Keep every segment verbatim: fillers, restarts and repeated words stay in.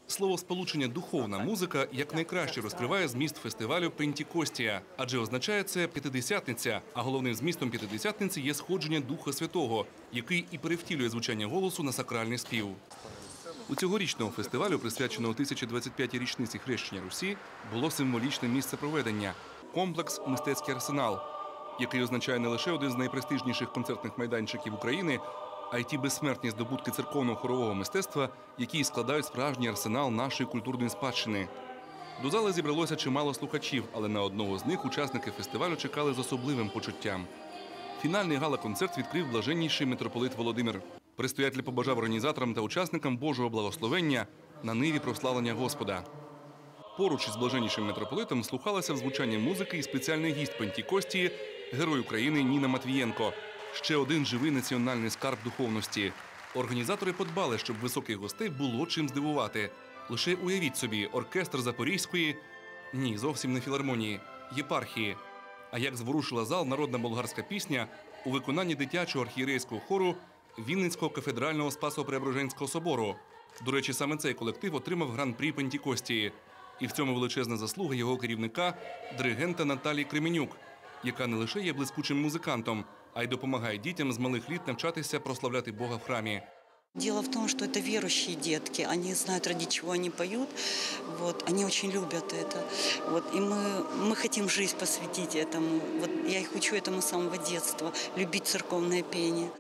Словосполучення «духовна музика» якнайкраще розкриває зміст фестивалю «Пентікостія», адже означає це «п'ятидесятниця», а головним змістом «п'ятидесятниці» є сходження Духа Святого, який і перевтілює звучання голосу на сакральний спів. У цьогорічного фестивалю, присвяченого тисяча двадцять п'ятій річниці хрещення Русі, було символічне місце проведення – комплекс «Мистецький арсенал», який означає не лише один з найпрестижніших концертних майданчиків України, а й ті безсмертні здобутки церковного хорового мистецтва, які складають справжній арсенал нашої культурної спадщини. До зали зібралося чимало слухачів, але на одного з них учасники фестивалю чекали з особливим почуттям. Фінальний гала-концерт відкрив блаженніший митрополит Володимир. Предстоятель побажав організаторам та учасникам Божого благословення на ниві прославлення Господа. Поруч із блаженнішим митрополитом слухалася в звучанні музики і спеціальний гість Пентікостії – герой України Ніна Матвієнко. Ще один живий національний скарб духовності. Організатори подбали, щоб високих гостей було чим здивувати. Лише уявіть собі, оркестр Запорізької, ні, зовсім не філармонії, єпархії. А як зворушила зал народна болгарська пісня у виконанні дитячого архієрейського хору Вінницького кафедрального Спасо-Преображенського собору. До речі, саме цей колектив отримав гран-прі Пентікостії. І в цьому величезна заслуга його керівника, диригента Наталії Кременюк, яка не лише є блискучим музикантом, а й допомагає дітям з малих літ навчатися прославляти Бога в храмі. Дело в том, что это верующие детки, они знают, ради чего они поют, вот, они очень любят это. Вот, и мы, мы хотим жизнь посвятить этому. Вот, я их учу этому с самого детства, любить церковное пение.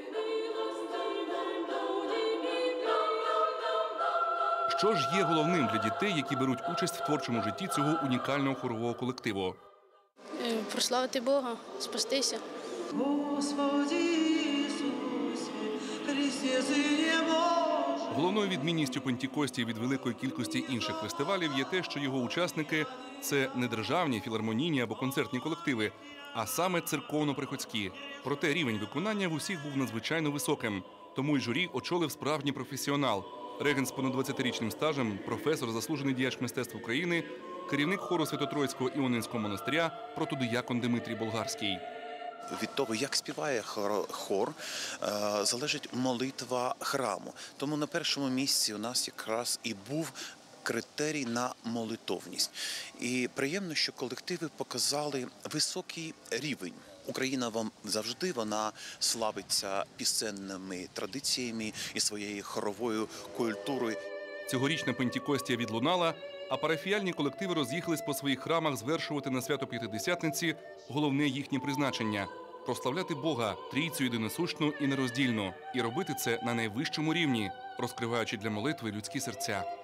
Що ж є головним для дітей, які беруть участь в творчому житті цього унікального хорового колективу? Прославити Бога, спастися. Господи Ісусе, Христе, Сине Божий. Головною відмінністю Пентікостії від великої кількості інших фестивалів є те, що його учасники – це не державні, філармонійні або концертні колективи, а саме церковно-приходські. Проте рівень виконання в усіх був надзвичайно високим. Тому й журі очолив справжній професіонал. Регент з понад двадцятирічним стажем, професор, заслужений діяч мистецтв України, керівник хору Свято-Троїцького Іонинського монастиря, протодиякон Димитрій Болгарський. Від того, як співає хор, залежить молитва храму. Тому на першому місці у нас якраз і був критерій на молитовність. І приємно, що колективи показали високий рівень. Україна вам завжди вона славиться пісенними традиціями і своєю хоровою культурою. Цьогорічна Пентікостія відлунала, а парафіяльні колективи роз'їхались по своїх храмах звершувати на свято П'ятидесятниці головне їхнє призначення – прославляти Бога, Трійцю єдиносущну і нероздільну, і робити це на найвищому рівні, розкриваючи для молитви людські серця.